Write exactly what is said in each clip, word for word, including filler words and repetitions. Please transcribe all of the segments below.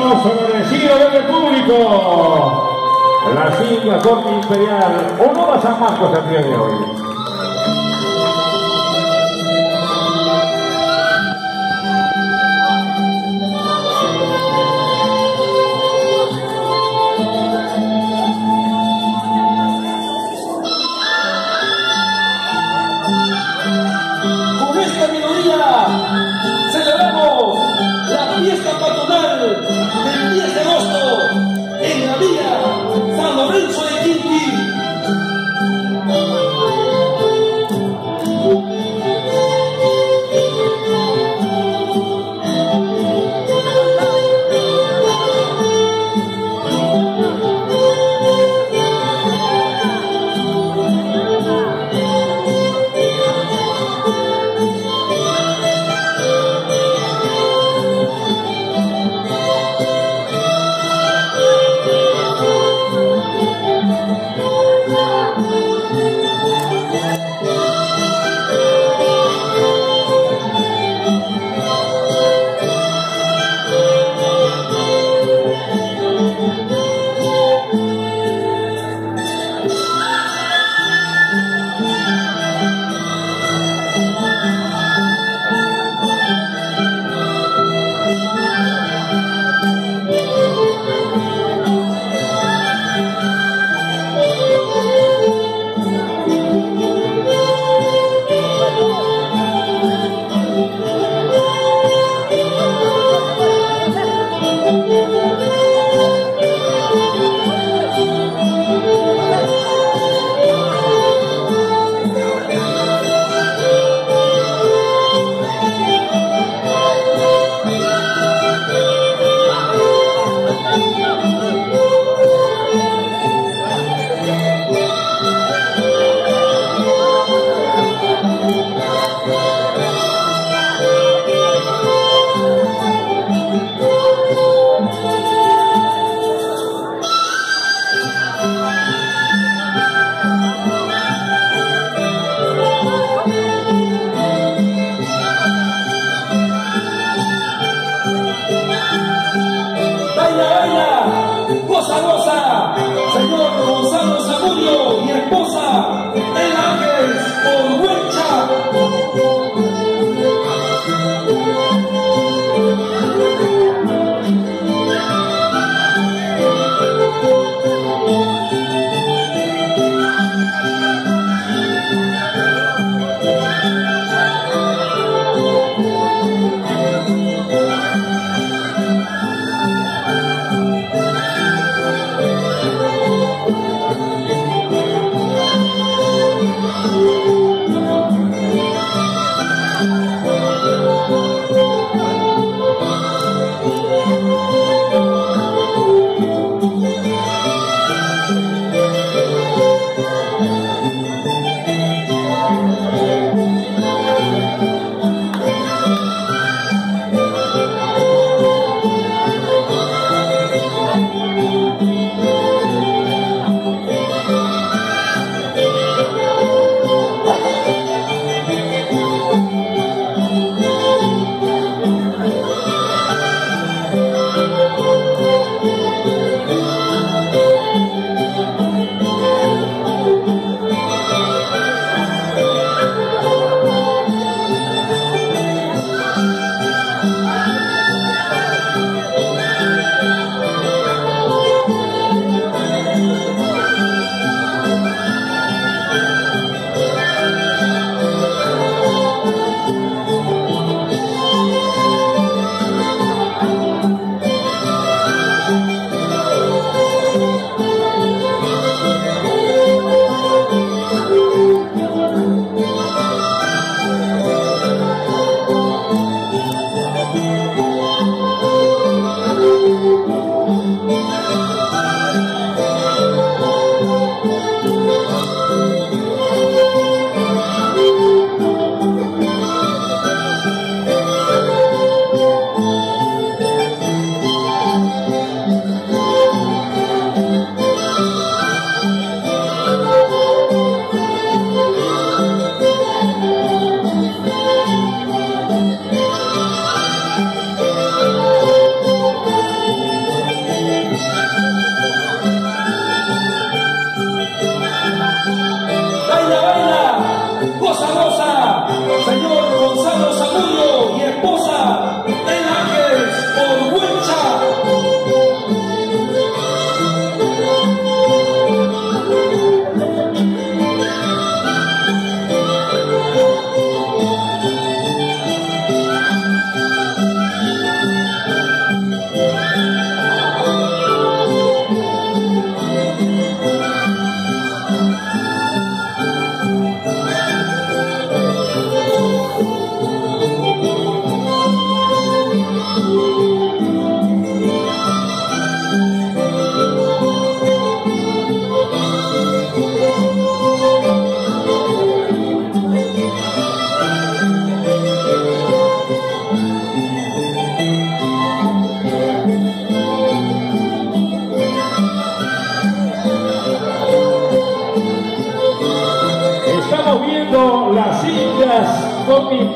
aplauso merecido del público. La sigla Corte Imperial, honor a San Marcos el día de hoy. Con esta melodía celebramos la fiesta patronal del diez de agosto en la villa San Lorenzo de Quinquí. Thank you.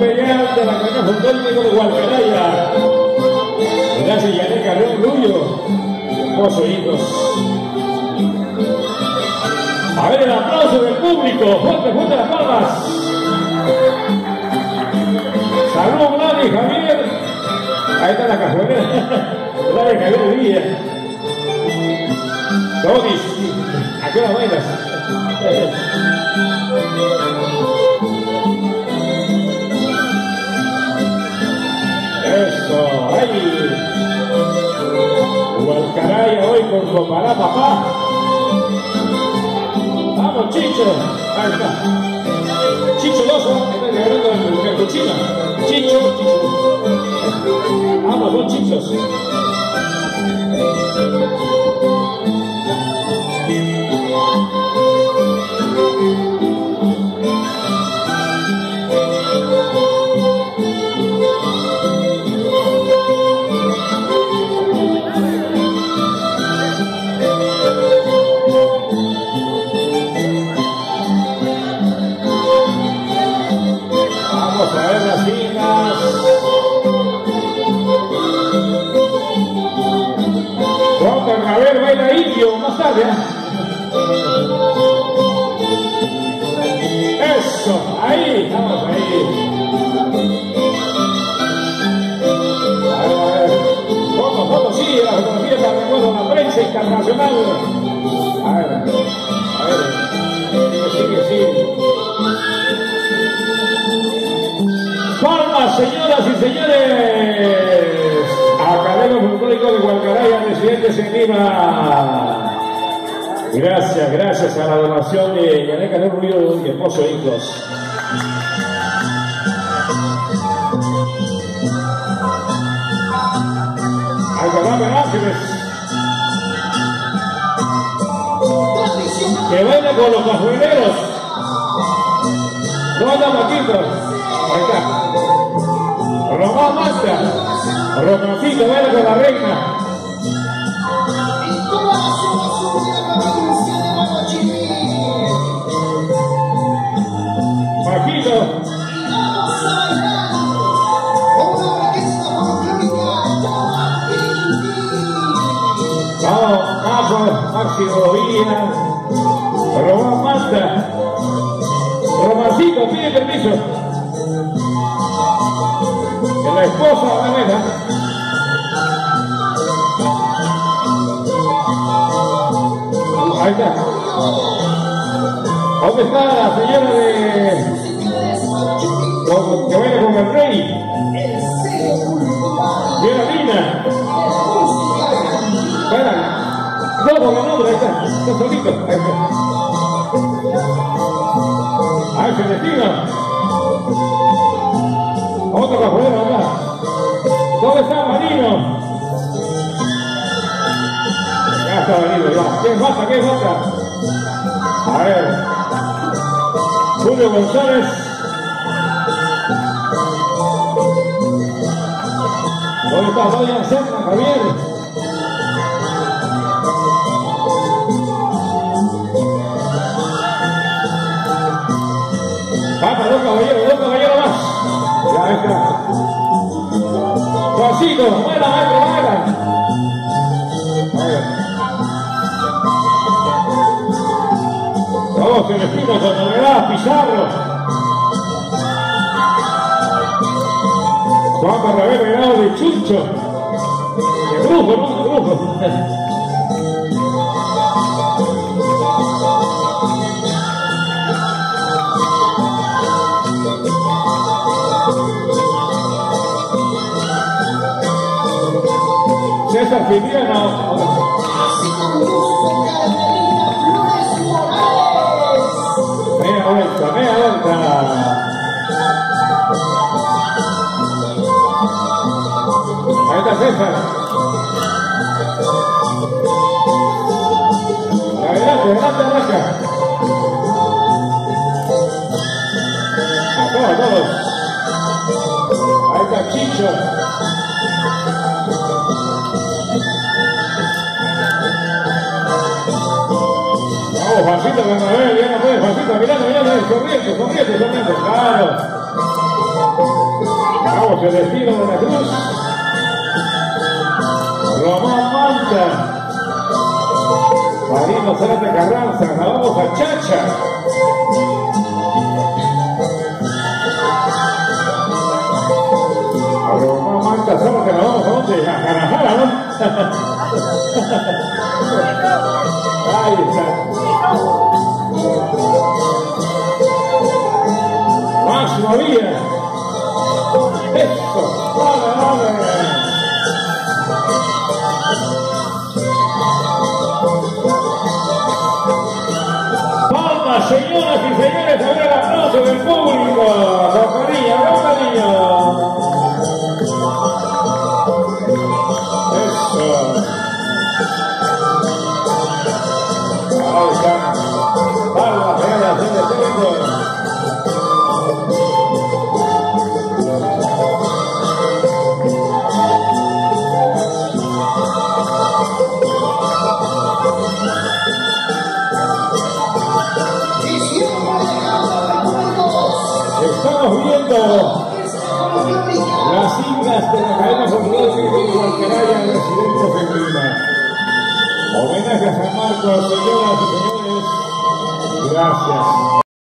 Imperial de la Caña Folclórico de Gualcaraya. Gracias, Yané Carrión Rubio. Hermosos hijos. A ver el aplauso del público. Fuerte, fuerte las palmas. Saludos, Gladys, Javier. Ahí está la cajuela. Gladys, Javier Villa. Donis. ¿A qué hora bailas? Eso, ahí. Gualcaraya hoy con Copará, papá. Vamos, Chicho. Ahí está. Chicho Loza, está regalando el cochino. Chicho, Chicho. Vamos, dos chichos. Vamos a ver las finas. Juan Bernabé baila indio más tarde. Eso, ahí, vamos ahí. A ver, a ver. Foto, foto, sí, la fotografía para recuerdo la prensa internacional. A ver, a ver. Sigue, sigue. Palmas, señoras y señores. Academia Folclórico de Gualcaraya, residentes en Lima. Gracias, gracias a la donación de Yané Carrión Rubio y esposo e hijos. Alcalá Ángeles. Que baila con los cajueleros. No anda Paquito. Ahí está. Román Manta. Romancito, baila con la reina. Paquito. Vamos, Majo, Máximo Villa. Román Manta. Romancito, pide permiso. Que la esposa de la vela. Ahí está. ¿Dónde está la señora de... que baila con el rey? Viene Lina. Espera. No, con el nombre, ahí está. Está solito. Ahí está. Ahí se destina. Otra cajuela acá. ¿Dónde está Marino? Ya está Marino, ya. ¿Qué falta? ¿Qué falta? A ver. Julio González. ¿Dónde está Doña Serna, Javier? Falta dos caballeros, dos caballeros más. Ya está. Juancito, buena, maestro, buena. A ver. Vamos, que le fuimos con novedad, Pizarro. Juan Bernabé Venado de Chuncho. De brujo, ¿no? De brujo. César Cipriano. Media vuelta, media vuelta. Ahí está César. Adelante, adelante, adelante. A todos, a todos. Ahí está Chicho. Vamos, Juancito Bernabé, ya no puede, Juancito, mirando, mirando, sonriente, sonriente, sonriente, claro. Vamos, el destino de la cruz. Román Manta. Marino Zárate Carranza. La vamos a Chacha. A Román Manta Zárate, la vamos a dónde? A Guadalajara, ¿no? Ahí está. Más todavía. Eso. Vale, vale. Palmas, señoras y señores, a ver el aplauso del público. Con cariño, con cariño. Eso. Ahí están. Palmas, señoras y señores. Estamos viendo las hijas de la cadena folclórica de Gualcaraya, residentes en Lima. Homenaje a San Marcos, señoras y señores. Gracias.